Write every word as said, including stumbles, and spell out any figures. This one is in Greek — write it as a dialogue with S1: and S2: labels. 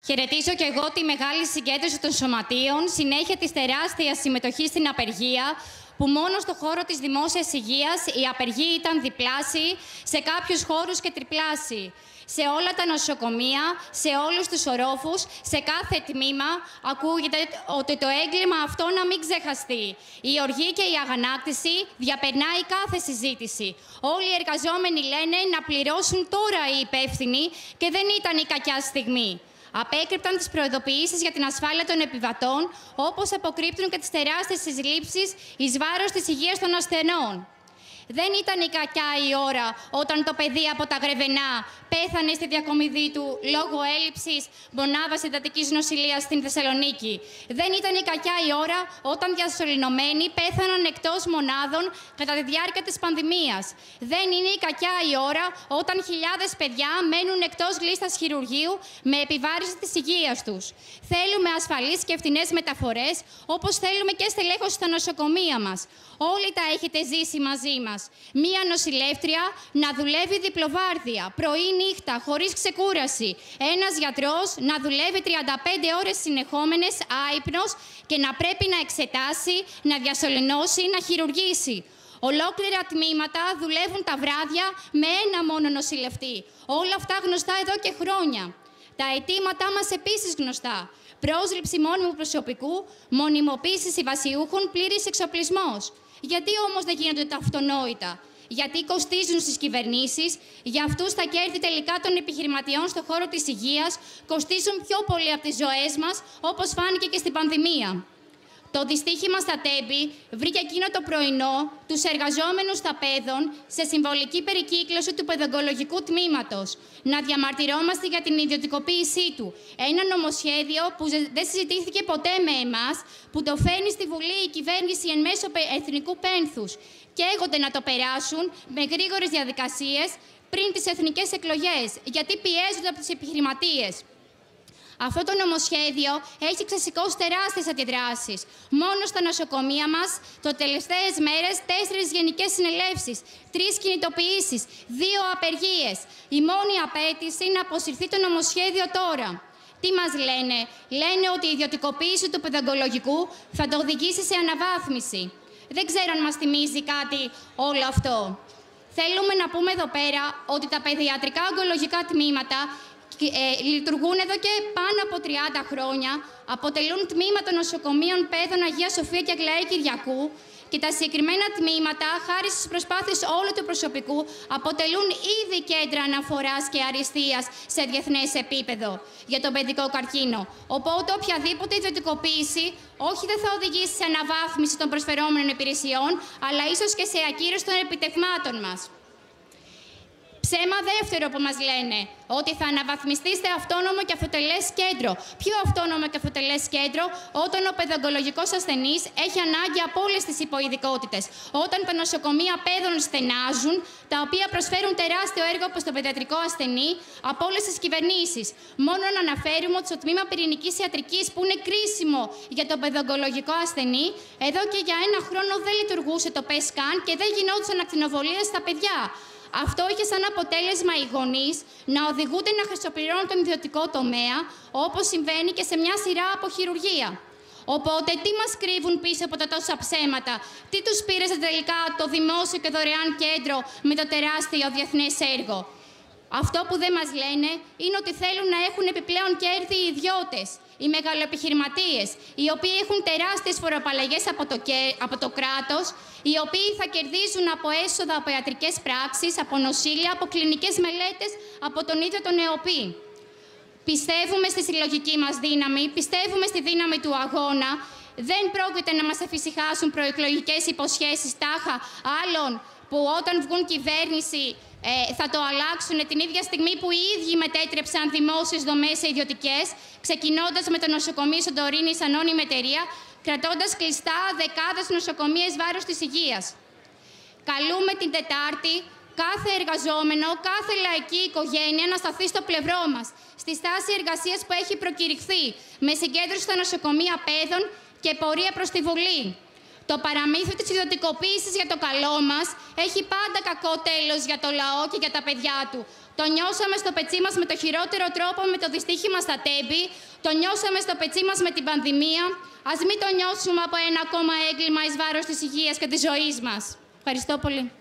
S1: Χαιρετίζω και εγώ τη μεγάλη συγκέντρωση των σωματείων, συνέχεια της τεράστιας συμμετοχής στην απεργία, που μόνο στο χώρο της δημόσιας υγείας η απεργία ήταν διπλάσιη, σε κάποιους χώρους και τριπλάσιη. Σε όλα τα νοσοκομεία, σε όλους τους ορόφους, σε κάθε τμήμα ακούγεται ότι το έγκλημα αυτό να μην ξεχαστεί. Η οργή και η αγανάκτηση διαπερνάει κάθε συζήτηση. Όλοι οι εργαζόμενοι λένε να πληρώσουν τώρα οι υπεύθυνοι και δεν ήταν η κακιά στιγμή. Απέκρυπταν τις προειδοποιήσεις για την ασφάλεια των επιβατών, όπως αποκρύπτουν και τις τεράστιες συλλήψεις εις βάρος της υγείας των ασθενών. Δεν ήταν η κακιά η ώρα όταν το παιδί από τα Γρεβενά πέθανε στη διακομιδή του λόγω έλλειψης μονάδας εντατικής νοσηλείας στην Θεσσαλονίκη. Δεν ήταν η κακιά η ώρα όταν διασωληνωμένοι πέθαναν εκτός μονάδων κατά τη διάρκεια της πανδημίας. Δεν είναι η κακιά η ώρα όταν χιλιάδες παιδιά μένουν εκτός λίστας χειρουργείου με επιβάρυνση της υγείας τους. Θέλουμε ασφαλείς και ευθυνές μεταφορές, όπως θέλουμε και στελέχωση στα νοσοκομεία μας. Όλοι τα έχετε ζήσει μαζί μας. Μία νοσηλεύτρια να δουλεύει διπλοβάρδια, πρωί νύχτα, χωρίς ξεκούραση. Ένας γιατρός να δουλεύει τριάντα πέντε ώρες συνεχόμενες άυπνος και να πρέπει να εξετάσει, να διασωληνώσει, να χειρουργήσει. Ολόκληρα τμήματα δουλεύουν τα βράδια με ένα μόνο νοσηλευτή. Όλα αυτά γνωστά εδώ και χρόνια. Τα αιτήματά μας επίσης γνωστά. Πρόσληψη μόνιμου προσωπικού, μονιμοποίηση συμβασιούχων, πλήρης εξοπλισμός. Γιατί όμως δεν γίνονται τα αυτονόητα? Γιατί κοστίζουν στις κυβερνήσεις, για αυτούς τα κέρδη τελικά των επιχειρηματιών στον χώρο της υγείας κοστίζουν πιο πολύ από τις ζωές μας, όπως φάνηκε και στην πανδημία. Το δυστύχημα στα Τέμπη βρήκε εκείνο το πρωινό τους εργαζόμενους στα παιδών σε συμβολική περικύκλωση του παιδογκολογικού τμήματος. Να διαμαρτυρόμαστε για την ιδιωτικοποίησή του. Ένα νομοσχέδιο που δεν συζητήθηκε ποτέ με εμάς, που το φέρνει στη Βουλή η κυβέρνηση εν μέσω εθνικού πένθους. Καίγονται να το περάσουν με γρήγορες διαδικασίες πριν τις εθνικές εκλογές, γιατί πιέζονται από τους επιχειρηματίες. Αυτό το νομοσχέδιο έχει ξεσηκώσει τεράστιες αντιδράσεις. Μόνο στα νοσοκομεία μας, το τελευταίες μέρες, τέσσερις γενικές συνελεύσεις, τρεις κινητοποιήσεις, δύο απεργίες. Η μόνη απέτηση είναι να αποσυρθεί το νομοσχέδιο τώρα. Τι μας λένε? Λένε ότι η ιδιωτικοποίηση του παιδογκολογικού θα το οδηγήσει σε αναβάθμιση. Δεν ξέρω αν μας θυμίζει κάτι όλο αυτό. Θέλουμε να πούμε εδώ πέρα ότι τα παιδιατρικά ογκολογικά τμήματα Ε, λειτουργούν εδώ και πάνω από τριάντα χρόνια, αποτελούν τμήμα των νοσοκομείων Παιδών Αγία Σοφία και Αγλαή Κυριακού και τα συγκεκριμένα τμήματα, χάρη στις προσπάθειες όλου του προσωπικού, αποτελούν ήδη κέντρα αναφοράς και αριστείας σε διεθνές επίπεδο για τον παιδικό καρκίνο. Οπότε οποιαδήποτε ιδιωτικοποίηση όχι δεν θα οδηγήσει σε αναβάθμιση των προσφερόμενων υπηρεσιών, αλλά ίσως και σε ακύρωση των επιτευγμάτων μας. Ψέμα δεύτερο που μας λένε, ότι θα αναβαθμιστεί σε αυτόνομο και αυτοτελές κέντρο. Ποιο αυτόνομο και αυτοτελές κέντρο? Όταν ο παιδογκολογικός ασθενής έχει ανάγκη από όλες τις υποειδικότητες. Όταν τα νοσοκομεία παιδών στενάζουν, τα οποία προσφέρουν τεράστιο έργο προς τον παιδιατρικό ασθενή από όλες τις κυβερνήσεις. Μόνο να αναφέρουμε ότι στο τμήμα πυρηνικής ιατρικής, που είναι κρίσιμο για τον παιδογκολογικό ασθενή, εδώ και για ένα χρόνο δεν λειτουργούσε το ΠΕΣΚΑΝ και δεν γινόντουσαν ακτινοβολίες στα παιδιά. Αυτό είχε σαν αποτέλεσμα οι γονείς να οδηγούνται να χρυσοπληρώνουν τον ιδιωτικό τομέα, όπως συμβαίνει και σε μια σειρά από χειρουργεία. Οπότε, τι μας κρύβουν πίσω από τα τόσα ψέματα? Τι τους πήρε τελικά το δημόσιο και δωρεάν κέντρο με το τεράστιο διεθνές έργο? Αυτό που δεν μας λένε είναι ότι θέλουν να έχουν επιπλέον κέρδη οι ιδιώτες, οι μεγαλοεπιχειρηματίες, οι οποίοι έχουν τεράστιες φοροαπαλλαγές από το, από το κράτος, οι οποίοι θα κερδίζουν από έσοδα από ιατρικές πράξεις, από νοσήλια, από κλινικές μελέτες, από τον ίδιο τον ΕΟΠΗ. Πιστεύουμε στη συλλογική μας δύναμη, πιστεύουμε στη δύναμη του αγώνα. Δεν πρόκειται να μας εφησυχάσουν προεκλογικές υποσχέσεις τάχα άλλων που όταν βγουν κυβέρνηση ε, θα το αλλάξουν την ίδια στιγμή που οι ίδιοι μετέτρεψαν δημόσιες δομές σε ιδιωτικές, ξεκινώντας με το νοσοκομείο Σαντορίνη σαν ανώνυμη εταιρεία, κρατώντας κλειστά δεκάδες νοσοκομεία εις βάρος της υγείας. Καλούμε την Τετάρτη κάθε εργαζόμενο, κάθε λαϊκή οικογένεια να σταθεί στο πλευρό μας, στη στάση εργασίας που έχει προκηρυχθεί, με συγκέντρωση στα νοσοκομεία παιδών και πορεία προς τη Βουλή. Το παραμύθι της ιδιωτικοποίησης για το καλό μας έχει πάντα κακό τέλος για το λαό και για τα παιδιά του. Το νιώσαμε στο πετσί μας με το χειρότερο τρόπο με το δυστύχημα στα Τέμπη, το νιώσαμε στο πετσί μας με την πανδημία. Ας μην το νιώσουμε από ένα ακόμα έγκλημα εις βάρος της υγείας και της ζωής μας. Ευχαριστώ πολύ.